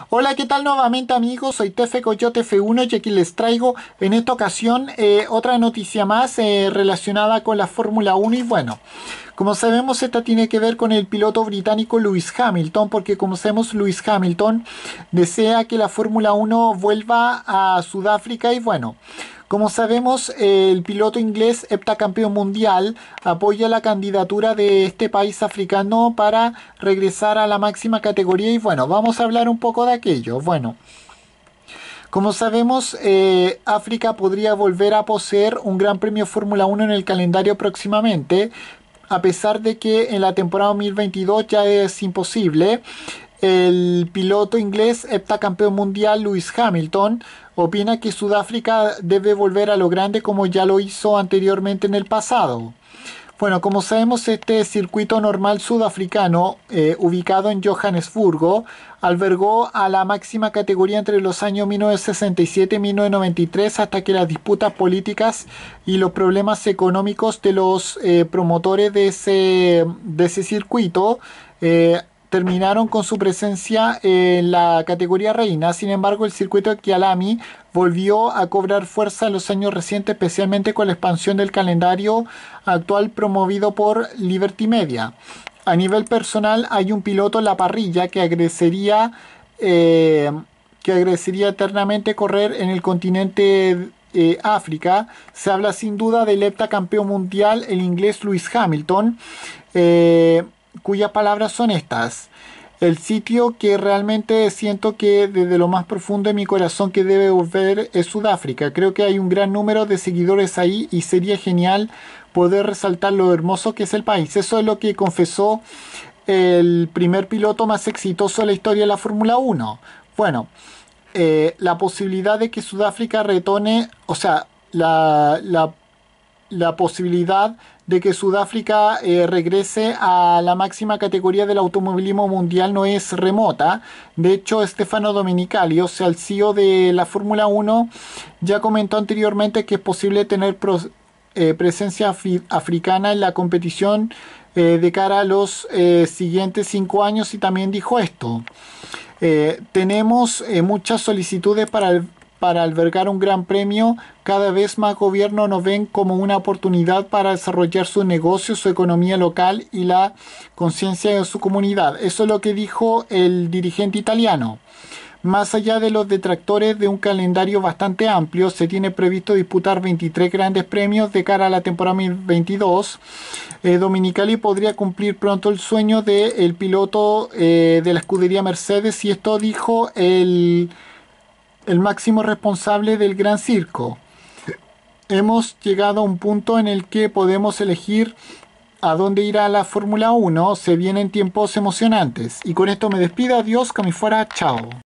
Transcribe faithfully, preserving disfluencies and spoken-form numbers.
Hola, ¿qué tal nuevamente amigos? Soy Tefe Coyote F uno y aquí les traigo en esta ocasión eh, otra noticia más eh, relacionada con la Fórmula uno y bueno, como sabemos esta tiene que ver con el piloto británico Lewis Hamilton porque como sabemos Lewis Hamilton desea que la Fórmula uno vuelva a Sudáfrica y bueno, como sabemos, el piloto inglés heptacampeón mundial apoya la candidatura de este país africano para regresar a la máxima categoría y bueno, vamos a hablar un poco de aquello. Bueno, como sabemos, eh, África podría volver a poseer un Gran Premio Fórmula uno en el calendario próximamente, a pesar de que en la temporada dos mil veintidós ya es imposible. El piloto inglés heptacampeón mundial Lewis Hamilton opina que Sudáfrica debe volver a lo grande como ya lo hizo anteriormente en el pasado. Bueno, como sabemos, este circuito normal sudafricano, eh, ubicado en Johannesburgo, albergó a la máxima categoría entre los años mil novecientos sesenta y siete y mil novecientos noventa y tres hasta que las disputas políticas y los problemas económicos de los eh, promotores de ese, de ese circuito eh, terminaron con su presencia en la categoría reina. Sin embargo, el circuito de Kyalami volvió a cobrar fuerza en los años recientes, especialmente con la expansión del calendario actual promovido por Liberty Media. A nivel personal, hay un piloto en la parrilla que agradecería, eh, que agradecería eternamente correr en el continente eh, África. Se habla sin duda del heptacampeón mundial, el inglés Lewis Hamilton. Eh, cuyas palabras son estas. El sitio que realmente siento que desde lo más profundo de mi corazón que debe volver es Sudáfrica. Creo que hay un gran número de seguidores ahí y sería genial poder resaltar lo hermoso que es el país. Eso es lo que confesó el primer piloto más exitoso de la historia de la Fórmula uno. Bueno, eh, la posibilidad de que Sudáfrica retone, o sea, la, la la posibilidad de que Sudáfrica eh, regrese a la máxima categoría del automovilismo mundial no es remota. De hecho, Stefano Domenicali, o sea, el C E O de la Fórmula uno, ya comentó anteriormente que es posible tener pro, eh, presencia africana en la competición eh, de cara a los eh, siguientes cinco años y también dijo esto. Eh, tenemos eh, muchas solicitudes para el para albergar un gran premio. Cada vez más gobiernos nos ven como una oportunidad para desarrollar su negocio, su economía local y la conciencia de su comunidad. Eso es lo que dijo el dirigente italiano. Más allá de los detractores de un calendario bastante amplio, se tiene previsto disputar veintitrés grandes premios de cara a la temporada dos mil veintidós. Eh, Domenicali podría cumplir pronto el sueño del piloto eh, de la escudería Mercedes, y esto dijo el el máximo responsable del Gran Circo. Hemos llegado a un punto en el que podemos elegir a dónde irá la Fórmula uno. Se vienen tiempos emocionantes. Y con esto me despido. Adiós, que me fuera. Chao.